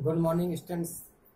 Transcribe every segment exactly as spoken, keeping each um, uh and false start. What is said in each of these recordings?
Good morning, students.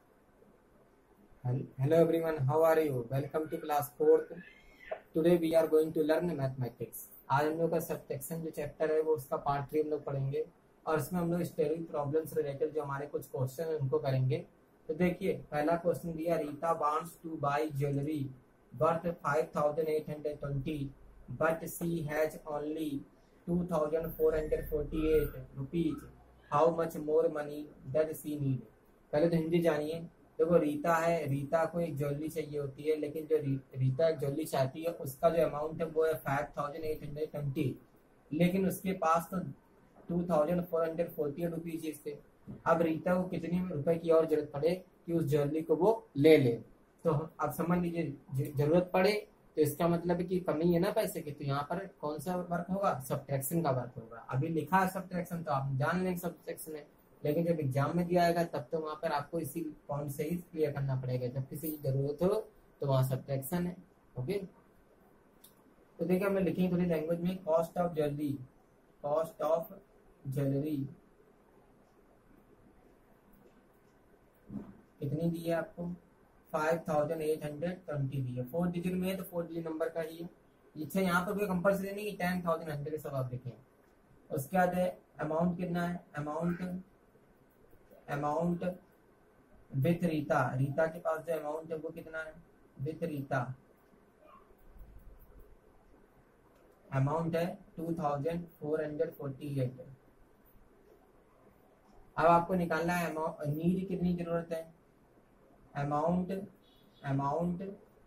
Hel- Hello, everyone. How are you? Welcome to class fourth. Today we are going to learn mathematics. आज हम लोग का subsection जो chapter है वो उसका पार्ट थ्री हम लोग पढ़ेंगे और इसमें हम लोग स्टेरिक प्रॉब्लम्स रिलेटेड जो हमारे कुछ क्वेश्चन है उनको करेंगे। तो देखिए, पहला क्वेश्चन दिया, Rita wants to buy jewellery worth five thousand eight hundred twenty but she has only two thousand four hundred forty eight rupees. How much more money does she need. पहले तो हिंदी जानिए। देखो, रीता है, रीता को एक ज्वेलरी चाहिए होती है, लेकिन जो री, रीता एक ज्वेलरी चाहती है उसका जो अमाउंट है वो है five thousand eight hundred twenty, लेकिन उसके पास तो two thousand four hundred forty eight rupees थे। अब रीता को कितने रुपए की और जरूरत पड़े कि उस ज्वेलरी को वो ले ले। तो अब समझ लीजिए, जरूरत पड़े तो इसका मतलब है कि कमी है ना पैसे की, तो यहाँ पर कौन सा वर्क होगा? सब्ट्रैक्शन का वर्क होगा। अभी लिखा है सब्ट्रैक्शन तो आप जान लेंगे सब्ट्रैक्शन है, लेकिन जब एग्जाम में दिया आएगा तब तो वहां पर आपको इसी पॉइंट से ही क्लियर करना पड़ेगा। जब किसी की जरूरत हो तो वहां सब्ट्रैक्शन है। ओके, तो देखिए हम लिखेंगे थोड़ी लैंग्वेज में। Cost of jewellery, cost of jewellery कितनी दी है आपको? Five thousand eight hundred twenty दी है। फोर डिजिट में है तो फोर डिजिट नंबर का ही है। अच्छा, यहाँ पर कोई कंपल्सरी नहीं कि टेन थाउजेंड हंड्रेड सब आप लिखें। उसके बाद है अमाउंट कितना है? Amount amount with Rita, Rita के पास जो अमाउंट है वो कितना है? विथ रीता अमाउंट है two thousand four hundred forty eight. अब आपको निकालना है अमाउंट, नीड कितनी जरूरत है? अमाउंट अमाउंट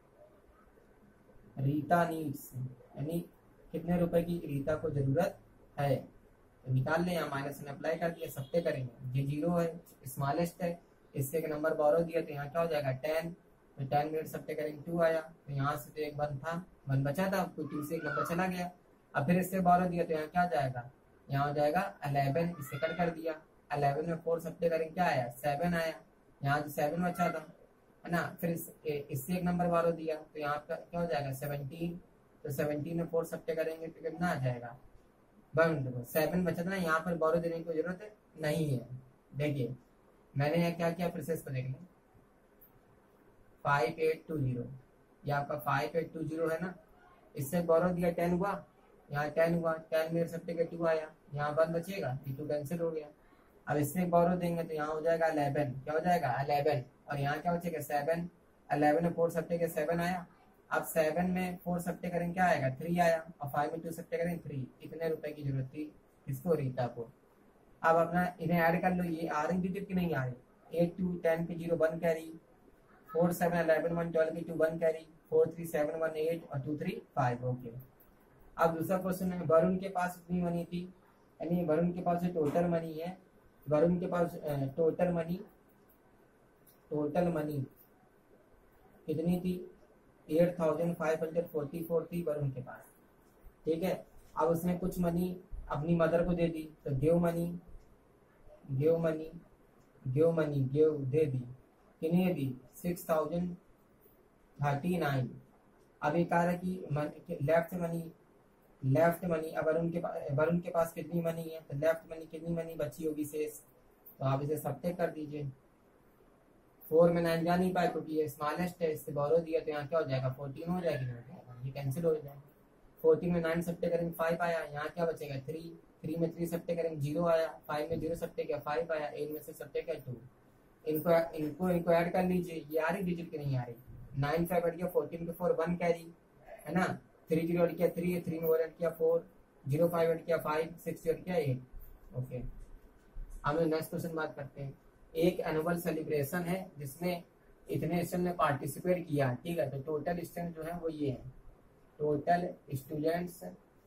रीता नीड्स, यानी कितने रुपए की रीता को जरूरत है। तो निकाल लें, यहाँ माइनस में अप्लाई कर दिया, सबसे करेंगे। ये जीरो है, स्मॉलेस्ट है, इससे एक नंबर बारो दिया तो यहाँ क्या हो जाएगा? टेन। तो टेन मिनट सबसे करेंगे, टू आया। तो यहाँ से तो एक वन था, वन बचा था, तो टू से एक नंबर चला गया। अब फिर इससे बारो दिया तो यहाँ क्या जाएगा? यहाँ हो जाएगा अलेवन, इससे कट कर दिया। अलेवन में फोर सबसे करेंगे, क्या आया? सेवन आया। यहाँ जो सेवन बचा था है ना, फिर इस, इससे एक नंबर बारो दिया तो यहाँ का क्या हो जाएगा? सेवनटीन। तो सेवनटीन में फोर सबसे करेंगे तो कितना आ जाएगा? वन। सेवन बचा था ना, यहाँ पर बारो देने की जरूरत नहीं है। देखिए मैंने यहाँ क्या किया, प्रोसेस को देख लें। फाइव एट टू जीरो, ये आपका फाइव एट टू जीरो है ना, इससे बारो दिया टेन हुआ, यहाँ टेन हुआ, टेन में सबसे का टू आया, यहाँ वन बचेगा, ये टू कैंसिल हो गया। अब इससे बारो देंगे तो यहाँ हो जाएगा अलेवन, क्या हो जाएगा? अलेवन। और यहाँ क्या बचेगा? सेवन। अलेवन में फोर सट्टे के सेवन आया। अब सेवन में फोर सट्टे करेंगे, क्या आएगा? थ्री आया। और फाइव में टू सट्टे करेंगे, थ्री। इतने रुपए की जरूरत थी इसको, रीता को। अब अपना इन्हें ऐड कर लो, ये आ रही डिजिट की नहीं आ रही? एट टू टेन पे zero one carry, four seven eleven one twelve की two one carry, four three seven one eight और टू थ्री फाइव। ओके, अब दूसरा क्वेश्चन है, वरुण के पास कितनी मनी थी? यानी वरुण के पास जो टोटल मनी है, वरुण के पास टोटल मनी टोटल मनी कितनी थी? Eight thousand five hundred forty four थी वरुण के पास। ठीक है, अब उसने कुछ मनी अपनी मदर को दे दी, तो give money give money give money give दे दी। कितनी दी? Six thousand thirty nine. अब एक कह रहा है कि लेफ्ट मनी लेफ्ट मनी। अब वरुण के पास वरुण के पास कितनी मनी है? तो लेफ्ट मनी कितनी मनी बची होगी शेष? तो आप इसे सब्ट्रैक्ट कर दीजिए। फोर में नाइन जा नहीं पाए क्योंकि ये स्मॉलेस्ट है, इससे बारो दिया तो यहाँ क्या हो जाएगा? फोर्टीन हो जाएगी, ये कैंसिल हो जाएगा। फोर्टीन में नाइन सब्ट्रैक्ट करेंगे, फाइव आया, यहाँ क्या बचेगा? थ्री। थ्री में थ्री सब्ट्रैक्ट करेंगे, जीरो आया। फाइव में जीरो सब्ट्रैक्ट किया, फाइव आया। एट में से सब्ट्रैक्ट किया, टू। इनको इनको इनको ऐड कर लीजिए, ये आ रही डिजिट की नहीं आ रही? नाइन फाइव ऐड किया, फोर्टीन पे फोर वन कैरी है ना, थ्री जीरो ऐड किया, थ्री थ्री में ऐड किया, फोर जीरो फाइव ऐड किया, फाइव सिक्स ऐड किया, एट। ओके, हम नेक्स्ट क्वेश्चन बात करते हैं। एक एनुअल सेलिब्रेशन है जिसमें इतने स्टूडेंट ने पार्टिसिपेट किया। ठीक है, तो टोटल स्टूडेंट जो है वो ये है, टोटल स्टूडेंट्स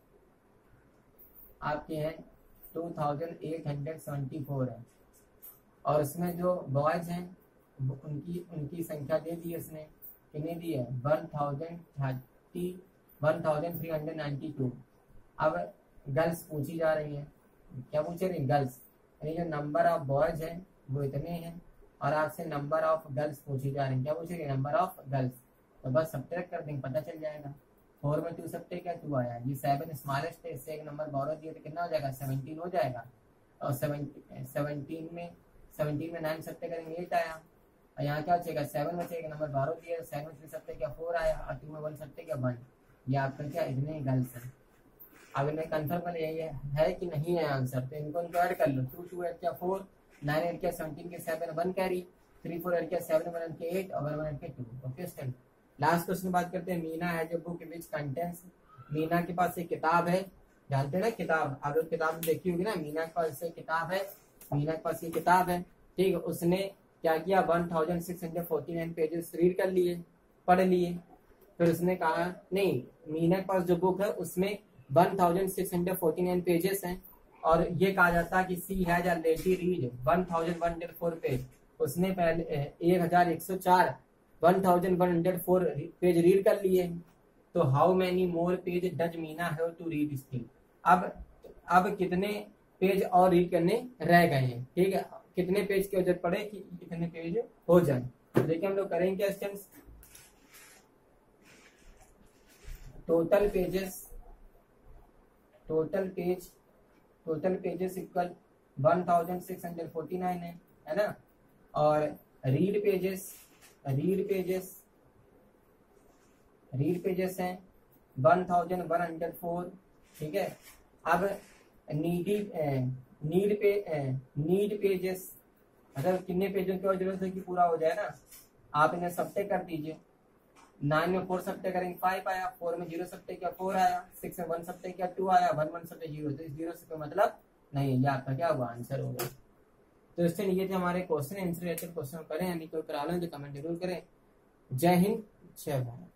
आपके हैं two thousand eight hundred seventy four है। और इसमें जो बॉयज हैं उनकी उनकी संख्या दे दी है इसने, कितनी दी है? One thousand thirty one thousand three hundred ninety two. अब गर्ल्स पूछी जा रही हैं, क्या पूछे रही? गर्ल्स, यानी जो नंबर ऑफ बॉयज हैं वो इतने हैं, और आपसे नंबर ऑफ गर्ल्स पूछी जा रही है। क्या पूछ रही है? Number of girls. तो बस सब्ट्रैक्ट कर देंगे, पता चल जाएगा। फोर में टू सब्ट्रैक्ट क्या? टू आया। ये सेवन स्मॉलेस्ट है, इससे एक नंबर बारो दिया तो कितना हो जाएगा? सेवनटीन हो जाएगा। और सेवनटीन में सेवनटीन में नाइन सत्ते करेंगे एट आया, और यहाँ क्या बचेगा सेवन बचेगा, नंबर बारह दिया सेवन में सत्ते क्या फोर आया, और टू में वन सत्ते क्या वन। ये आपका क्या इतने गर्ल्स है। अब इन्हें कंफर्म कर यही है, है कि नहीं है आंसर, तो इनको इनको ऐड कर लो। टू टू एट क्या फोर, नाइन एट क्या सेवनटीन के seven one carry, three four eight क्या सेवन वन के एट और वन वन के two. Okay student, last question बात करते हैं। मीना है जो बुक विच कंटेंट्स, मीना के पास एक किताब है, जानते हैं ना किताब, आप लोग किताब देखी होगी ना, मीना के पास एक किताब है, मीना के पास ये किताब है, ठीक है। उसने क्या किया, one thousand six hundred forty nine pages read कर लिए, पढ़ लिए। फिर उसने कहा नहीं, मीना के पास जो बुक है उसमें one thousand six hundred forty nine pages हैं, और ये कहा जाता है कि she has already read one thousand one hundred four page, उसने पहले एक हजार एक सौ चार one thousand one hundred four page read कर लिए। तो how many more page does Meena have to read still, अब अब कितने पेज और रीड करने रह गए हैं, ठीक है, कितने पेज की जरूरत पड़े कि कितने पेज हो जाए। तो देखिए हम लोग करेंगे क्या students, total pages, total page total pages equal one thousand six hundred forty nine है है ना, और read pages read pages read pages हैं one thousand one hundred four, ठीक है। अब नीडी नीड पे नीड पेजेस, अगर कितने पेजों की और जरूरत है कि पूरा हो जाए ना, आप इन्हें सब्टे कर दीजिए। नाइन में फोर सब्टे करेंगे फाइव आया, फोर में जीरो सब्टे क्या फोर आया, सिक्स में वन सब्टे क्या टू आया, वन वन सब्टे जीरो, तो इस जीरो से कोई मतलब नहीं है, ये आपका क्या हुआ आंसर होगा। तो इससे ये थे हमारे क्वेश्चन आंसर रिलेटेड क्वेश्चन करें, यानी कोई प्रॉब्लम तो कमेंट जरूर करें। जय हिंद, जय भारत।